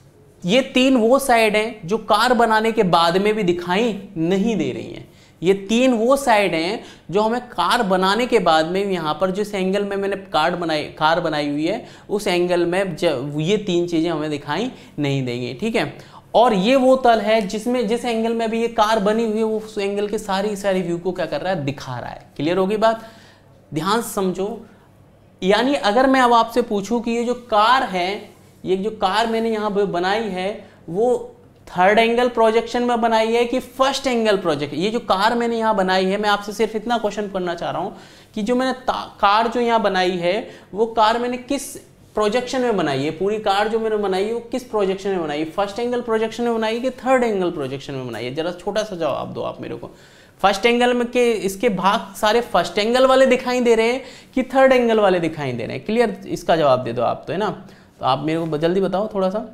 ये तीन वो साइड हैं जो कार बनाने के बाद में भी दिखाई नहीं दे रही हैं। ये तीन वो साइड हैं जो हमें कार बनाने के बाद में यहाँ पर जिस एंगल में मैंने कार बनाई हुई है उस एंगल में ये तीन चीज़ें हमें दिखाई नहीं देंगी, ठीक है। और ये वो तल है जिसमें जिस एंगल में अभी ये कार बनी हुई है वो उस एंगल के सारी व्यू को क्या कर रहा है, दिखा रहा है। क्लियर होगी बात, ध्यान से समझो। यानी अगर मैं अब आपसे पूछूं कि ये जो कार है, ये जो कार मैंने यहाँ बनाई है वो थर्ड एंगल प्रोजेक्शन में बनाई है कि फर्स्ट एंगल प्रोजेक्ट, ये जो कार मैंने यहाँ बनाई है, मैं आपसे सिर्फ इतना क्वेश्चन करना चाह रहा हूँ कि जो मैंने कार जो यहाँ बनाई है वो कार मैंने किस प्रोजेक्शन में बनाई है, पूरी कार जो मैंने बनाई है वो किस प्रोजेक्शन में बनाई है, फर्स्ट एंगल प्रोजेक्शन में बनाई है कि थर्ड एंगल प्रोजेक्शन में बनाई है। जरा छोटा सा जवाब दो आप मेरे को, फर्स्ट एंगल में के इसके भाग सारे फर्स्ट एंगल वाले दिखाई दे रहे हैं कि थर्ड एंगल वाले दिखाई दे रहे हैं। क्लियर, इसका जवाब दे दो आप, तो है ना। तो आप मेरे को जल्दी बताओ थोड़ा सा,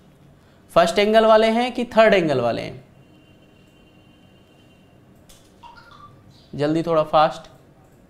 फर्स्ट एंगल वाले हैं कि थर्ड एंगल वाले हैं, जल्दी थोड़ा फास्ट,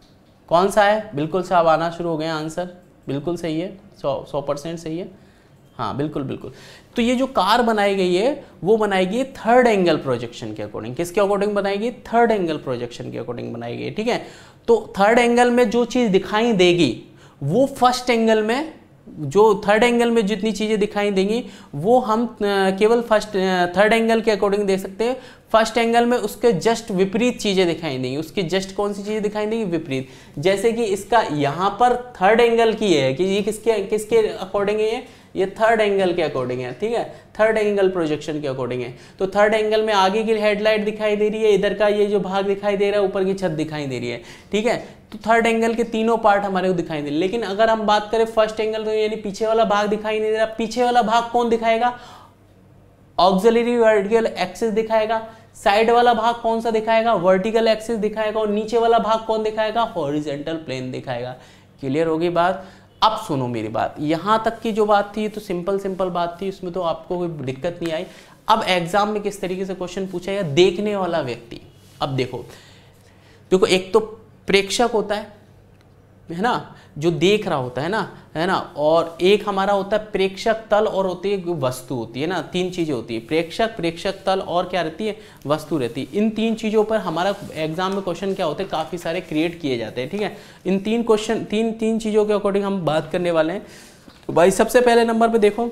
कौन सा है। बिल्कुल साहब आना शुरू हो गए आंसर, बिल्कुल सही है, 100% सही है। हाँ बिल्कुल बिल्कुल। तो ये जो कार बनाई गई है वो बनाई गई थर्ड एंगल प्रोजेक्शन के अकॉर्डिंग। किसके अकॉर्डिंग बनाई गई? थर्ड एंगल प्रोजेक्शन के अकॉर्डिंग बनाई गई, ठीक है। तो थर्ड एंगल में जो चीज़ दिखाई देगी वो फर्स्ट एंगल में, जो थर्ड एंगल में जितनी चीज़ें दिखाई देंगी वो हम केवल थर्ड एंगल के अकॉर्डिंग देख सकते हैं। फर्स्ट एंगल में उसके जस्ट विपरीत चीज़ें दिखाई देंगी, उसकी जस्ट कौन सी चीज़ें दिखाई देंगी? विपरीत। जैसे कि इसका यहाँ पर थर्ड एंगल की है कि ये किसके अकॉर्डिंग है, ये थर्ड एंगल के अकॉर्डिंग है, ठीक है, थर्ड एंगल प्रोजेक्शन के अकॉर्डिंग है। तो थर्ड एंगल में आगे की हेडलाइट दिखाई दे रही है, इधर का ये जो भाग दिखाई दे रहा है, ऊपर की छत दिखाई दे रही है, ठीक है। तो थर्ड एंगल के तीनों पार्ट हमारे को दिखाई दे रहे। लेकिन अगर हम बात करें फर्स्ट एंगल, तो यानी पीछे वाला भाग दिखाई नहीं दे रहा। पीछे वाला भाग कौन दिखाएगा? ऑक्सिलरी वर्टिकल एक्सिस दिखाएगा। साइड वाला भाग कौन सा दिखाएगा? वर्टिकल एक्सिस दिखाएगा। और नीचे वाला भाग कौन दिखाएगा? हॉरिजॉन्टल प्लेन दिखाएगा। क्लियर होगी बात? अब सुनो मेरी बात, यहां तक की जो बात थी तो सिंपल बात थी, उसमें तो आपको कोई दिक्कत नहीं आई। अब एग्जाम में किस तरीके से क्वेश्चन पूछा गया, देखने वाला व्यक्ति। अब देखो एक तो प्रेक्षक होता है ना, जो देख रहा होता है ना, और एक हमारा होता है प्रेक्षक तल, और होती है वस्तु होती है ना। तीन चीजें होती है, प्रेक्षक तल और क्या रहती है? वस्तु रहती है। इन तीन चीजों पर हमारा एग्जाम में क्वेश्चन क्या होते हैं, काफी सारे क्रिएट किए जाते हैं, ठीक है। इन तीन क्वेश्चन तीन चीजों के अकॉर्डिंग हम बात करने वाले हैं। तो भाई सबसे पहले नंबर पे देखो,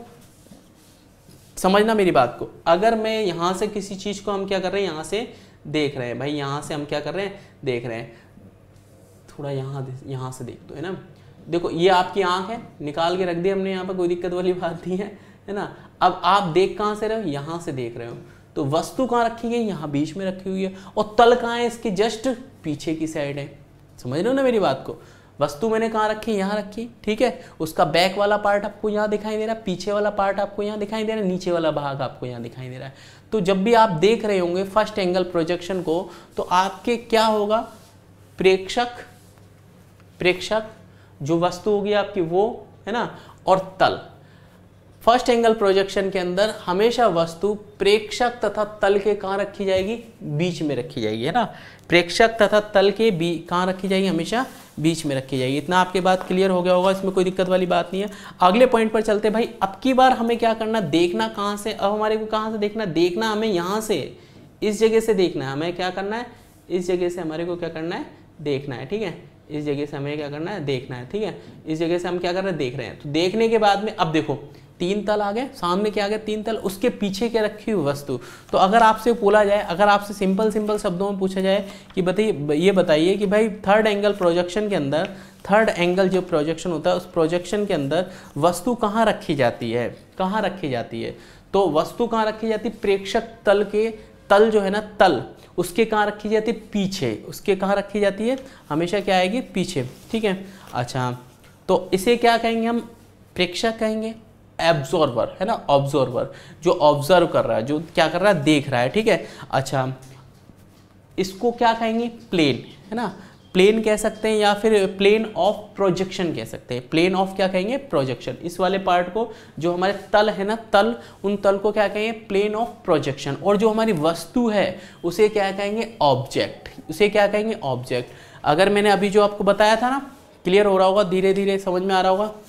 समझना मेरी बात को। अगर मैं यहां से किसी चीज को हम क्या कर रहे हैं, यहां से देख रहे हैं, भाई यहां से हम क्या कर रहे हैं, देख रहे हैं। थोड़ा यहाँ से देख दो, है ना। देखो ये आपकी आंख है, निकाल के रख दी हमने यहाँ पर, कोई दिक्कत वाली बात नहीं है ना। अब आप देख कहाँ से रहे हो? यहाँ से देख रहे हो। तो वस्तु कहाँ रखी गई? यहाँ बीच में रखी हुई है। और तल कहाँ है? इसके जस्ट पीछे की साइड है। समझ रहे हो ना मेरी बात को? वस्तु मैंने कहाँ रखी? यहाँ रखी, ठीक है। उसका बैक वाला पार्ट आपको यहाँ दिखाई दे रहा है, पीछे वाला पार्ट आपको यहाँ दिखाई दे रहा है, नीचे वाला भाग आपको यहाँ दिखाई दे रहा है। तो जब भी आप देख रहे होंगे फर्स्ट एंगल प्रोजेक्शन को, तो आपके क्या होगा? प्रेक्षक जो वस्तु होगी आपकी वो, है ना, और तल। फर्स्ट एंगल प्रोजेक्शन के अंदर हमेशा वस्तु प्रेक्षक तथा तल के कहाँ रखी जाएगी? बीच में रखी जाएगी, है ना। प्रेक्षक तथा तल के कहाँ रखी जाएगी? हमेशा बीच में रखी जाएगी। इतना आपके बात क्लियर हो गया होगा, इसमें कोई दिक्कत वाली बात नहीं है। अगले पॉइंट पर चलते भाई। अब की बार हमें क्या करना, देखना कहाँ से? अब हमारे को कहाँ से देखना हमें यहाँ से, इस जगह से देखना है। हमें क्या करना है? इस जगह से हमारे को क्या करना है? देखना है, ठीक है। इस जगह से हमें क्या करना है? देखना है, ठीक है। इस जगह से हम क्या कर रहे हैं? देख रहे हैं। तो देखने के बाद में अब देखो तीन तल आ गए सामने, क्या आ गया? तीन तल। उसके पीछे क्या रखी हुई? वस्तु। तो अगर आपसे बोला जाए, अगर आपसे सिंपल शब्दों में पूछा जाए कि बताइए कि भाई थर्ड एंगल प्रोजेक्शन के अंदर, थर्ड एंगल जो प्रोजेक्शन होता है उस प्रोजेक्शन के अंदर वस्तु कहाँ रखी जाती है? कहाँ रखी जाती है? तो वस्तु कहाँ रखी जाती है? प्रेक्षक तल के, तल जो है ना, तल उसके कहाँ रखी जाती है? पीछे। उसके कहाँ रखी जाती है? हमेशा क्या आएगी? पीछे, ठीक है। अच्छा, तो इसे क्या कहेंगे हम? प्रेक्षक कहेंगे। एब्जॉर्वर, है ना, ऑब्जर्वर, जो ऑब्जर्व कर रहा है, जो क्या कर रहा है? देख रहा है, ठीक है। अच्छा, इसको क्या कहेंगे? प्लेन, है ना, प्लेन कह सकते हैं, या फिर प्लेन ऑफ प्रोजेक्शन कह सकते हैं। प्लेन ऑफ क्या कहेंगे? प्रोजेक्शन। इस वाले पार्ट को, जो हमारे तल है ना, तल, उन तल को क्या कहेंगे? Plane of projection. और जो हमारी वस्तु है उसे क्या कहेंगे? ऑब्जेक्ट। उसे क्या कहेंगे? ऑब्जेक्ट। अगर मैंने अभी जो आपको बताया था ना, क्लियर हो रहा होगा, धीरे धीरे समझ में आ रहा होगा।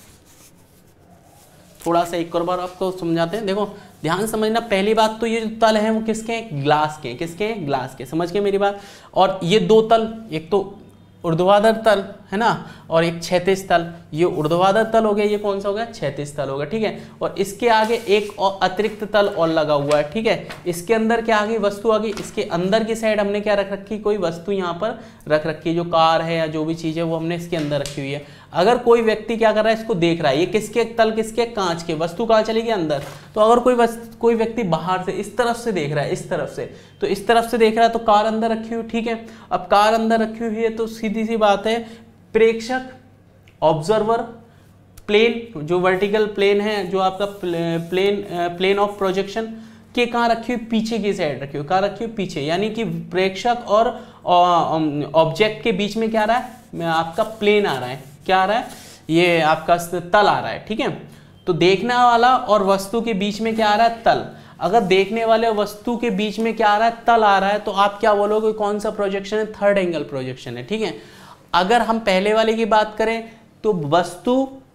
थोड़ा सा एक और बार आपको समझाते हैं। देखो ध्यान समझना, पहली बात तो ये जो तल है वो किसके हैं? ग्लास के। किसके हैं? ग्लास के। समझ के मेरी बात। और ये दो तल, एक तो ऊर्ध्वाधर तल, है ना, और एक क्षैतिज तल। ये ऊर्ध्वाधर तल हो गया, ये कौन सा हो गया? क्षैतिज तल होगा, ठीक है। और इसके आगे एक और अतिरिक्त तल और लगा हुआ है, ठीक है। इसके अंदर क्या आ गई? वस्तु आ गई। इसके अंदर की साइड हमने क्या रख रखी? कोई वस्तु यहाँ पर रख रखी है, जो कार है या जो भी चीज़ है वो हमने इसके अंदर रखी हुई है। अगर कोई व्यक्ति क्या कर रहा है? इसको देख रहा है। ये किसके तल? किसके? कांच के। वस्तु कहाँ चलेगी? अंदर। तो अगर कोई व्यक्ति बाहर से इस तरफ से देख रहा है, इस तरफ से, तो इस तरफ से देख रहा है, तो कार अंदर रखी हुई, ठीक है। अब कार अंदर रखी हुई है तो सीधी सी बात है, प्रेक्षक, ऑब्जर्वर, प्लेन, जो वर्टिकल प्लेन है, जो आपका प्लेन ऑफ प्रोजेक्शन के कहाँ रखी हुई? पीछे की साइड रखी हुई। कहाँ रखी हुई? पीछे। यानी कि प्रेक्षक और ऑब्जेक्ट के बीच में क्या आ रहा है? आपका प्लेन आ रहा है। क्या आ रहा है? ये आपका तल आ रहा है, ठीक है। तो देखने वाला और वस्तु के बीच में क्या आ रहा है? तल। अगर देखने वाले और वस्तु के बीच में क्या आ रहा है? तल आ रहा है, तो आप क्या बोलोगे? कौन सा प्रोजेक्शन है? थर्ड एंगल प्रोजेक्शन है, ठीक है। अगर हम पहले वाले की बात करें तो वस्तु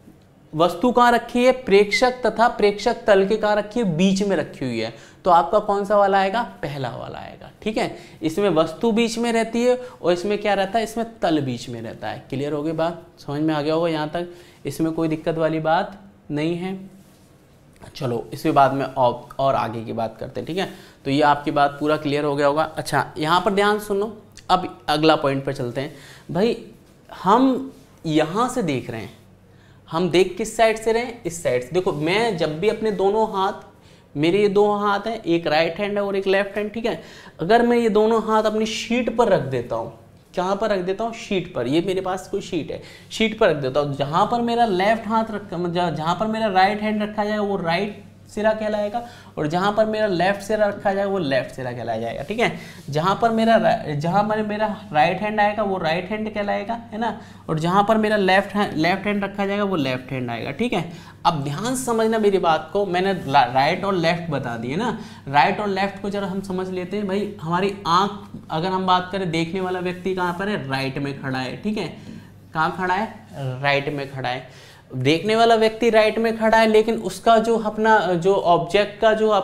वस्तु कहाँ रखी है, प्रेक्षक तथा प्रेक्षक तल के कहाँ रखी है, बीच में रखी हुई है। तो आपका कौन सा वाला आएगा, पहला वाला आएगा। ठीक है, इसमें वस्तु बीच में रहती है और इसमें क्या रहता है, इसमें तल बीच में रहता है। क्लियर हो गई बात, समझ में आ गया होगा यहाँ तक, इसमें कोई दिक्कत वाली बात नहीं है। चलो इसके बाद में और आगे की बात करते हैं। ठीक है, तो ये आपकी बात पूरा क्लियर हो गया होगा। अच्छा यहाँ पर ध्यान सुनो, अब अगला पॉइंट पर चलते हैं। भाई हम यहाँ से देख रहे हैं, हम देख किस साइड से रहे हैं, इस साइड से। देखो मैं जब भी अपने दोनों हाथ, मेरे ये दो हाथ हैं, एक राइट हैंड है और एक लेफ्ट हैंड। ठीक है, अगर मैं ये दोनों हाथ अपनी शीट पर रख देता हूँ, कहाँ पर रख देता हूँ, शीट पर, ये मेरे पास कोई शीट है, शीट पर रख देता हूँ। जहाँ पर मेरा लेफ्ट हाथ रखा, जहाँ पर मेरा राइट हैंड रखा जाएगा वो राइट सिरा कहलाएगा, और जहाँ पर मेरा लेफ्ट सिरा रखा जाएगा वो लेफ्ट सिरा कहलाया जाएगा। ठीक है, जहाँ पर मेरा राइट हैंड आएगा वो राइट हैंड कहलाएगा, है ना, और जहाँ पर मेरा लेफ्ट हैंड रखा जाएगा वो लेफ्ट हैंड आएगा। ठीक है, अब ध्यान से समझना मेरी बात को, मैंने राइट और लेफ्ट बता दिए ना, राइट और लेफ्ट को जरा हम समझ लेते हैं। भाई हमारी आँख, अगर हम बात करें, देखने वाला व्यक्ति कहाँ पर है, राइट में खड़ा है। ठीक है, कहाँ खड़ा है, राइट में खड़ा है। देखने वाला व्यक्ति राइट में खड़ा है, लेकिन उसका जो अपना जो ऑब्जेक्ट का जो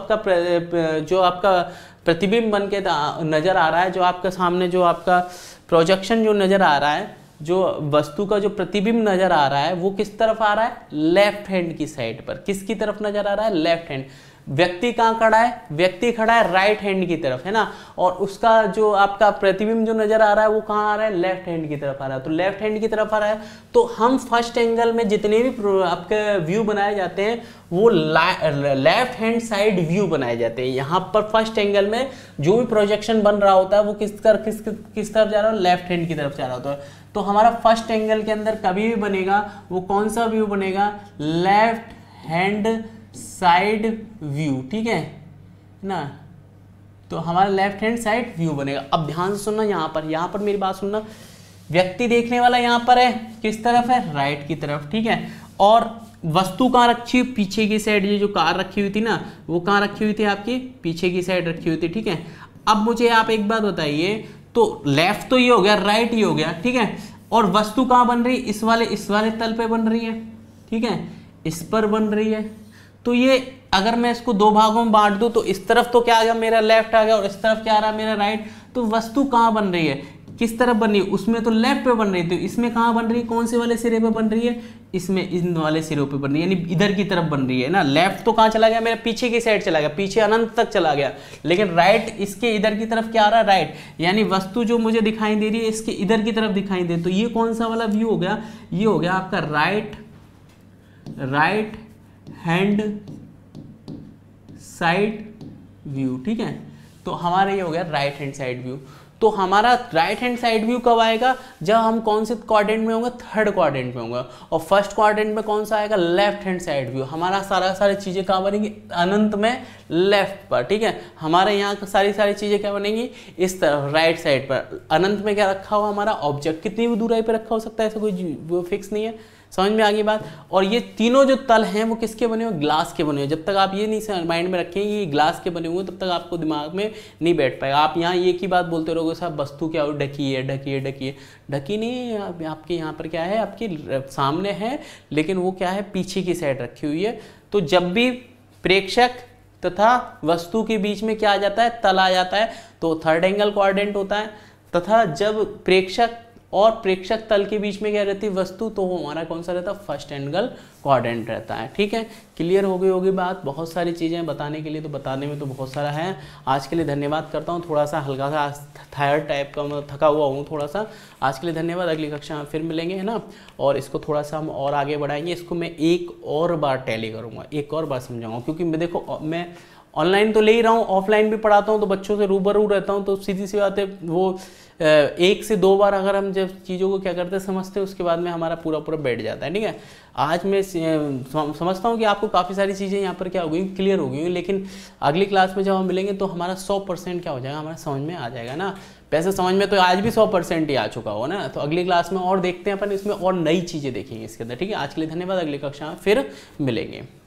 आपका प्रतिबिंब बन के नजर आ रहा है, जो आपका सामने जो आपका प्रोजेक्शन जो नजर आ रहा है, जो वस्तु का जो प्रतिबिंब नजर आ रहा है, वो किस तरफ आ रहा है, लेफ्ट हैंड की साइड पर। किसकी तरफ नजर आ रहा है, लेफ्ट हैंड। व्यक्ति कहाँ खड़ा है, व्यक्ति खड़ा है राइट हैंड की तरफ, है ना, और उसका जो आपका प्रतिबिंब जो नजर आ रहा है वो कहाँ आ रहा है, लेफ्ट हैंड की तरफ आ रहा है। तो लेफ्ट हैंड की तरफ आ रहा है, तो हम फर्स्ट एंगल में जितने भी आपके व्यू बनाए जाते हैं वो लेफ्ट हैंड साइड व्यू बनाए जाते हैं। यहाँ पर फर्स्ट एंगल में जो भी प्रोजेक्शन बन रहा होता है वो किस तरफ जा रहा है, लेफ्ट हैंड की तरफ जा रहा होता है। तो हमारा फर्स्ट एंगल के अंदर कभी भी बनेगा वो कौन सा व्यू बनेगा, लेफ्ट हैंड साइड व्यू। ठीक है ना, तो हमारा लेफ्ट हैंड साइड व्यू बनेगा। अब ध्यान से सुनना, यहाँ पर मेरी बात सुनना, व्यक्ति देखने वाला यहाँ पर है, किस तरफ है, राइट की तरफ। ठीक है, और वस्तु कहाँ रखी हुई, पीछे की साइड। ये जो कार रखी हुई थी ना, वो कहाँ रखी हुई थी, आपकी पीछे की साइड रखी हुई थी। ठीक है, अब मुझे आप एक बात बताइए, तो लेफ्ट तो ये हो गया, राइट ये हो गया। ठीक है, और वस्तु कहाँ बन रही, इस वाले तल पे बन रही है। ठीक है, इस पर बन रही है। तो ये अगर मैं इसको दो भागों में बांट दूं, तो इस तरफ तो क्या आ गया, मेरा लेफ्ट आ गया, और इस तरफ क्या आ रहा है, मेरा राइट। तो वस्तु कहाँ बन रही है, किस तरफ बन रही है, उसमें तो लेफ्ट पे बन रही है, तो इसमें कहाँ बन रही है, कौन से वाले सिरे पे बन रही है, इसमें इन वाले सिरों पे बन रही है, यानी इधर की तरफ बन रही है ना। लेफ्ट तो कहाँ चला गया, मेरा पीछे की साइड चला गया, पीछे अनंत तक चला गया, लेकिन राइट इसके इधर की तरफ क्या आ रहा है, राइट, यानी वस्तु जो मुझे दिखाई दे रही है इसके इधर की तरफ दिखाई दे। तो ये कौन सा वाला व्यू हो गया, ये हो गया आपका राइट हैंड साइड व्यू। ठीक है, तो हमारा ये हो गया राइट हैंड साइड व्यू। तो हमारा राइट हैंड साइड व्यू कब आएगा, जब हम कौन से क्वाड्रेंट में होंगे, थर्ड क्वाड्रेंट में होंगे, और फर्स्ट क्वाड्रेंट में कौन सा आएगा, लेफ्ट हैंड साइड व्यू। हमारा सारी चीजें कहाँ बनेंगी, अनंत में लेफ्ट पर। ठीक है, हमारे यहाँ सारी चीजें क्या बनेंगी, इस तरफ राइट साइड पर। अनंत में क्या रखा हुआ, हमारा ऑब्जेक्ट कितनी भी दूराई पर रखा हो सकता है, ऐसा कोई फिक्स नहीं है। समझ में आ गई बात। और ये तीनों जो तल हैं वो किसके बने हुए, ग्लास के बने हुए। जब तक आप ये नहीं माइंड में रखेंगे ये ग्लास के बने हुए, तब तक आपको दिमाग में नहीं बैठ पाएगा। आप यहाँ एक ही बात बोलते रहोगे, साहब वस्तु क्या हो, ढकी है, ढकी नहीं है। आपके यहाँ पर क्या है, आपके सामने है, लेकिन वो क्या है, पीछे की साइड रखी हुई है। तो जब भी प्रेक्षक तथा वस्तु के बीच में क्या आ जाता है, तल आ जाता है, तो थर्ड एंगल क्वाड्रेंट होता है। तथा जब प्रेक्षक और प्रेक्षक तल के बीच में क्या रहती है, वस्तु, तो वो हमारा कौन सा रहता है, फर्स्ट एंगल क्वाड्रेंट रहता है। ठीक है, क्लियर हो गई होगी बात। बहुत सारी चीज़ें बताने के लिए, तो बताने में तो बहुत सारा है। आज के लिए धन्यवाद करता हूँ। थोड़ा सा हल्का सा थायराइड टाइप का मैं थका हुआ हूँ थोड़ा सा। आज के लिए धन्यवाद, अगली कक्षा में फिर मिलेंगे, है ना। और इसको थोड़ा सा हम और आगे बढ़ाएंगे। इसको मैं एक और बार टैली करूँगा, एक और बार समझाऊँगा, क्योंकि मैं देखो मैं ऑनलाइन तो ले ही रहा हूँ, ऑफलाइन भी पढ़ाता हूँ, तो बच्चों से रूबरू रहता हूँ। तो सीधी सी बात है, वो एक से दो बार अगर हम जब चीज़ों को क्या करते हैं, समझते हैं, उसके बाद में हमारा पूरा बैठ जाता है। ठीक है, आज मैं समझता हूँ कि आपको काफ़ी सारी चीज़ें यहाँ पर क्या हो गई, क्लियर हो गई, लेकिन अगली क्लास में जब हम मिलेंगे तो हमारा 100% क्या हो जाएगा, हमारा समझ में आ जाएगा ना। वैसे समझ में तो आज भी 100% ही आ चुका हो ना। तो अगली क्लास में और देखते हैं अपन, इसमें और नई चीज़ें देखेंगे इसके अंदर। ठीक है, आज के लिए धन्यवाद, अगली कक्षा में फिर मिलेंगे।